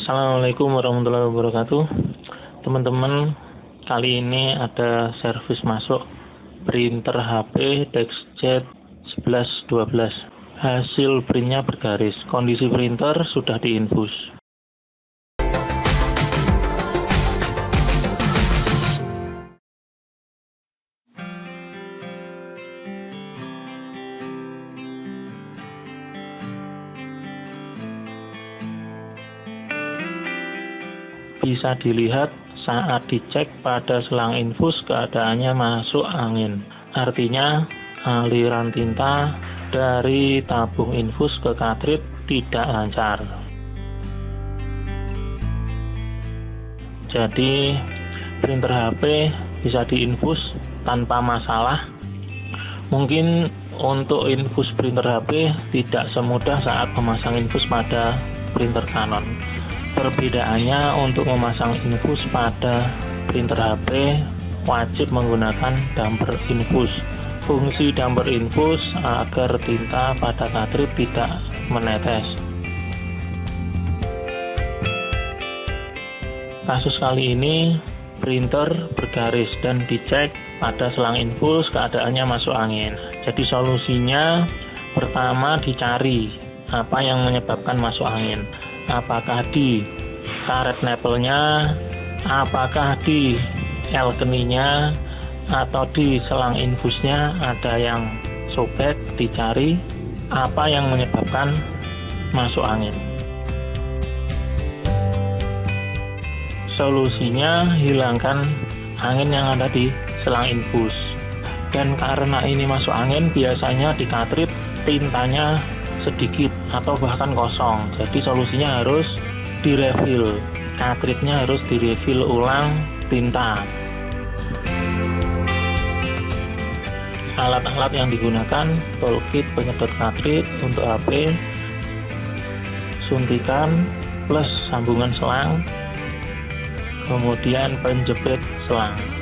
Assalamualaikum warahmatullahi wabarakatuh. Teman-teman, kali ini ada servis masuk printer HP DexJet 1112. Hasil printnya bergaris. Kondisi printer sudah diinfus. Bisa dilihat saat dicek pada selang infus keadaannya masuk angin. Artinya aliran tinta dari tabung infus ke cartridge tidak lancar. Jadi printer HP bisa diinfus tanpa masalah. Mungkin untuk infus printer HP tidak semudah saat memasang infus pada printer Canon. Perbedaannya, untuk memasang infus pada printer HP wajib menggunakan damper infus. Fungsi damper infus agar tinta pada cartridge tidak menetes. Kasus kali ini printer bergaris dan dicek pada selang infus keadaannya masuk angin. Jadi solusinya pertama dicari apa yang menyebabkan masuk angin. Apakah di karet nepelnya, apakah di L-keninya, atau di selang infusnya ada yang sobek. Dicari apa yang menyebabkan masuk angin. Solusinya hilangkan angin yang ada di selang infus. Dan karena ini masuk angin, biasanya di cartridge tintanya sedikit atau bahkan kosong. Jadi solusinya harus direfill, cartridge-nya harus direfill ulang tinta. Alat-alat yang digunakan: toolkit penyedot cartridge untuk HP, suntikan plus sambungan selang, kemudian penjepit selang.